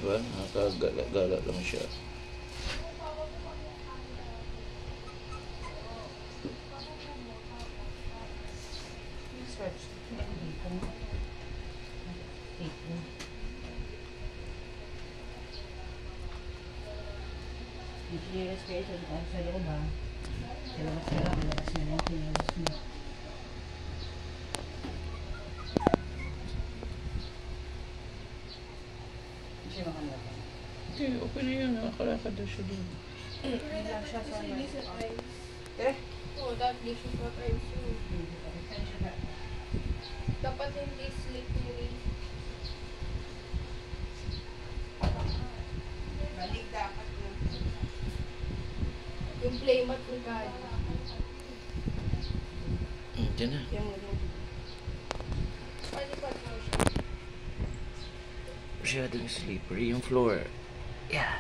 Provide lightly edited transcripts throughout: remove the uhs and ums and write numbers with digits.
Diba? Nakakagala-gala lang siya. Sinilas kayo sa loob ha. Sa labas na lang, labas na lang, sinilas mo. Hindi siya makalala. Okay, okay na yun. Nakakalakad daw siya doon. Hindi lang siya sa labas. Eh? Oo, dapat di siya pa-times yun. Dapat hindi slippery. Balik dapat na. Yung playmat ni Kaya. Diyan na. Yan mo din. Palipat mo siya. Masyadong slippery yung floor. Yeah.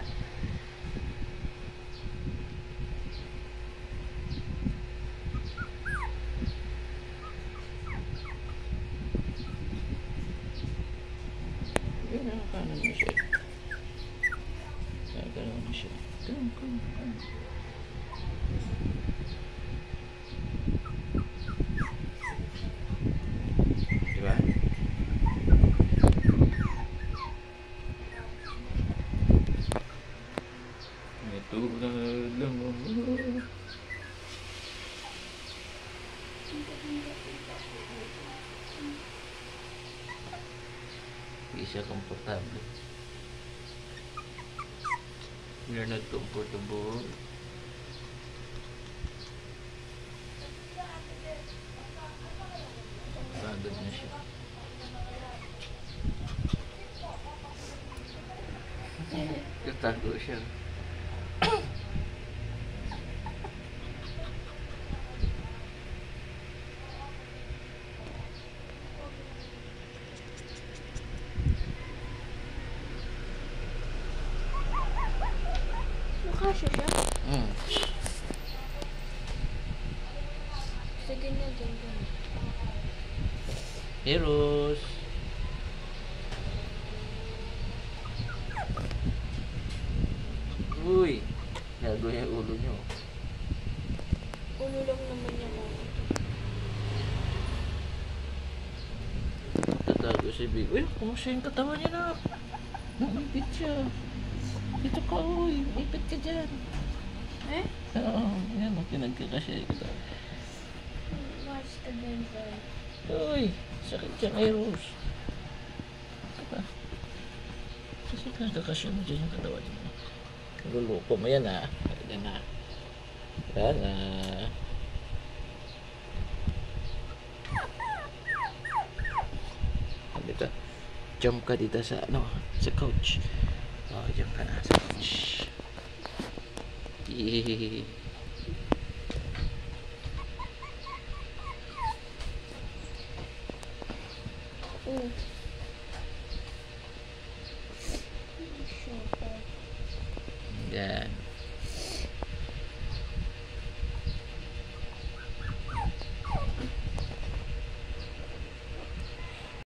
Yun, nakakanan na siya. Nakagalaw na siya. Come. Diba? Ito lang. Hindi siya komportable. You're not comfortable. Pagod na siya. Tatago siya. Nakasya siya? Hmm. Sige niya dyan. Heroes. Uy, gago yung ulo nyo. Ulo lang naman niya mo. Tatago si Big. Uy, kumusta yung katawan niya na? Naipit siya. Dito ka, uy. Ipit ka dyan. Eh? Oo, yan. Pinagkakasya kita. Mas ka din ba? Uy, sakit dyan, Heroes. Diba? Kasi pinagkakasya mo dyan yung katawan mo. Luluko mo yan, ha? Yan na. Yan na. Dito. Jump ka dito sa, sa couch. Oh, jump ka na sa couch. Yee. Yan.